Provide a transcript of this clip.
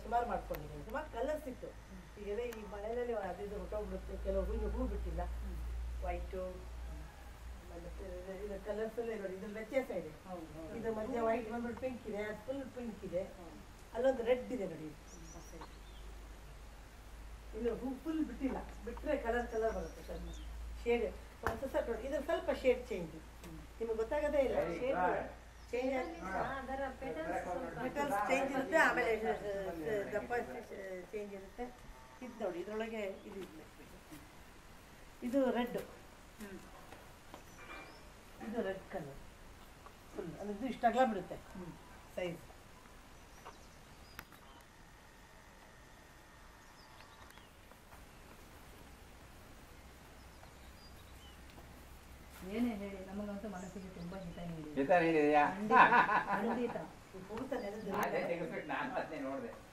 ಸುಮಾರು ಮಾಡ್ಕೊಂಡಿದ್ದೀನಿ. ಸುಮಾರು ಕಲರ್ಸ್ ಇತ್ತು. ಈಗ ಈ ಮಳೆಯಲ್ಲಿ ಅದು ಇದು ಹೊಟ್ಟೋಗ್ಬಿಡುತ್ತೆ, ಕೆಲವು ಹೂ ಬಿಟ್ಟಿಲ್ಲ, ವೈಟು ಮತ್ತೆ ಇದು ಕಲರ್ಸ್ ಎಲ್ಲ ನೋಡಿ, ಇದ್ರ ವ್ಯತ್ಯಾಸ ಇದೆ. ಇದು ಮಧ್ಯೆ ವೈಟ್ ಬಂದ್ಬಿಟ್ಟು ಪಿಂಕ್ ಇದೆ, ಅದು ಫುಲ್ ಪಿಂಕ್ ಇದೆ, ಅಲ್ಲೊಂದು ರೆಡ್ ಇದೆ ನೋಡಿ. ಇನ್ನು ಹೂ ಫುಲ್ ಬಿಟ್ಟಿಲ್ಲ, ಬಿಟ್ಟರೆ ಕಲರ್ ಬರುತ್ತೆ ಸರ್. ಶೇಡ್ ಒಂದು ಸ್ವಲ್ಪ ನೋಡಿ, ಇದು ಸ್ವಲ್ಪ ಶೇಡ್ ಚೇಂಜ್ ನಿಮಗೆ ಗೊತ್ತಾಗದೇ ಇಲ್ಲ. ಶೇಡ್ ಚೇಂಜ್ ಮೆಟಲ್ಸ್ ಚೇಂಜ್ ಇರುತ್ತೆ, ಆಮೇಲೆ ದಪ್ಪ ಚೇಂಜ್ ಇರುತ್ತೆ. ಇದು ನೋಡಿ, ಇದರೊಳಗೆ ಇದು ರೆಡ್, ಇದು ರೆಡ್ ಕಲರ್ ಫುಲ್, ಅಂದ್ರೆ ಇದು ಇಷ್ಟ ಅಗಲ ಬಿಡುತ್ತೆ ಸೈಜ್. ಏನೇ ಹೇಳಿ ನಮಗಂತೂ ಮನಸ್ಸಿಗೆ ತುಂಬಾ ಹಿತ ನೀಡಿದೆಯಾ? ಖಂಡಿತ ನಾನು ಅದನ್ನೇ ನೋಡಿದೆ.